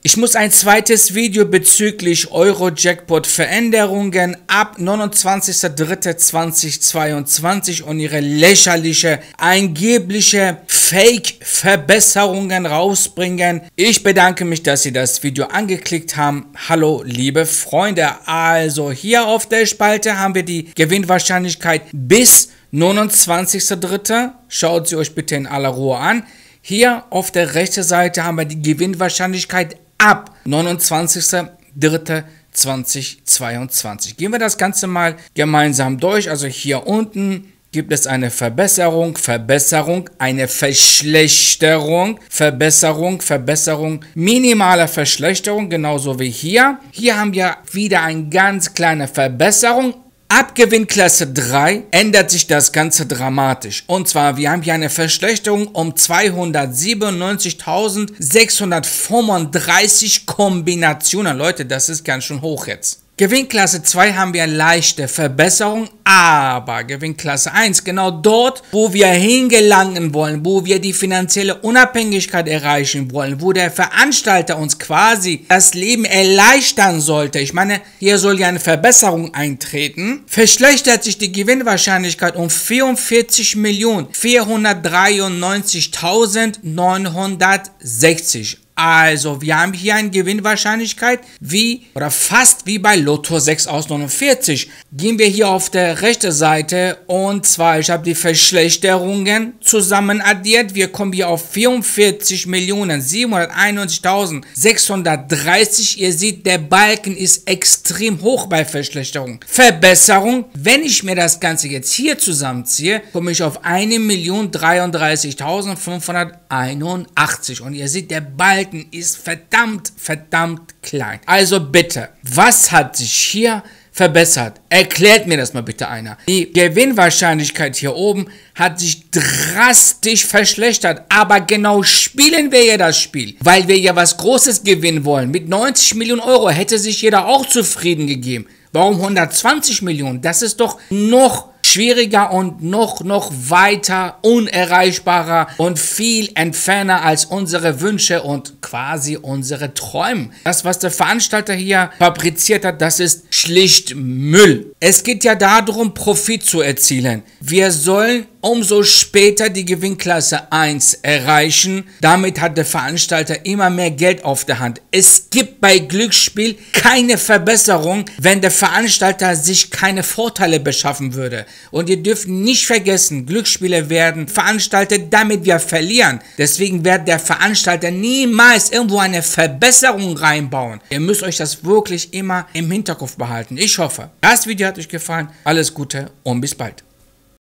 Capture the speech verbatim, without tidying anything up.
Ich muss ein zweites Video bezüglich Euro-Jackpot-Veränderungen ab neunundzwanzigster dritter zweitausendzweiundzwanzig und ihre lächerliche, angebliche Fake-Verbesserungen rausbringen. Ich bedanke mich, dass Sie das Video angeklickt haben. Hallo, liebe Freunde. Also hier auf der Spalte haben wir die Gewinnwahrscheinlichkeit bis neunundzwanzigster dritter Schaut sie euch bitte in aller Ruhe an. Hier auf der rechten Seite haben wir die Gewinnwahrscheinlichkeit ab neunundzwanzigster dritter zweitausendzweiundzwanzig. Gehen wir das Ganze mal gemeinsam durch. Also hier unten gibt es eine Verbesserung, Verbesserung, eine Verschlechterung, Verbesserung, Verbesserung, minimale Verschlechterung, genauso wie hier. Hier haben wir wieder eine ganz kleine Verbesserung. Ab Gewinnklasse drei ändert sich das Ganze dramatisch. Und zwar, wir haben hier eine Verschlechterung um zweihundertsiebenundneunzigtausendsechshundertfünfunddreißig Kombinationen. Leute, das ist ganz schön hoch jetzt. Gewinnklasse zwei haben wir leichte Verbesserung, aber Gewinnklasse eins, genau dort, wo wir hingelangen wollen, wo wir die finanzielle Unabhängigkeit erreichen wollen, wo der Veranstalter uns quasi das Leben erleichtern sollte. Ich meine, hier soll ja eine Verbesserung eintreten. Verschlechtert sich die Gewinnwahrscheinlichkeit um vierundvierzig Millionen vierhundertdreiundneunzigtausendneunhundertsechzig. Also, wir haben hier eine Gewinnwahrscheinlichkeit wie, oder fast wie bei Lotto sechs aus neunundvierzig. Gehen wir hier auf der rechten Seite und zwar, ich habe die Verschlechterungen zusammen addiert. Wir kommen hier auf vierundvierzig Millionen siebenhunderteinundneunzigtausendsechshundertdreißig. Ihr seht, der Balken ist extrem hoch bei Verschlechterung. Verbesserung, wenn ich mir das Ganze jetzt hier zusammenziehe, komme ich auf eine Million dreiunddreißigtausendfünfhunderteinundachtzig. Und ihr seht, der Balken ist verdammt, verdammt klein. Also bitte, was hat sich hier verbessert? Erklärt mir das mal bitte einer. Die Gewinnwahrscheinlichkeit hier oben hat sich drastisch verschlechtert, aber genau spielen wir ja das Spiel, weil wir ja was Großes gewinnen wollen. Mit neunzig Millionen Euro hätte sich jeder auch zufrieden gegeben. Warum hundertzwanzig Millionen? Das ist doch noch schwieriger und noch, noch weiter unerreichbarer und viel entferner als unsere Wünsche und quasi unsere Träume. Das, was der Veranstalter hier fabriziert hat, das ist schlicht Müll. Es geht ja darum, Profit zu erzielen. Wir sollen umso später die Gewinnklasse eins erreichen. Damit hat der Veranstalter immer mehr Geld auf der Hand. Es gibt bei Glücksspiel keine Verbesserung, wenn der Veranstalter sich keine Vorteile beschaffen würde. Und ihr dürft nicht vergessen, Glücksspiele werden veranstaltet, damit wir verlieren. Deswegen wird der Veranstalter niemals irgendwo eine Verbesserung reinbauen. Ihr müsst euch das wirklich immer im Hinterkopf behalten. Ich hoffe, das Video hat euch gefallen. Alles Gute und bis bald.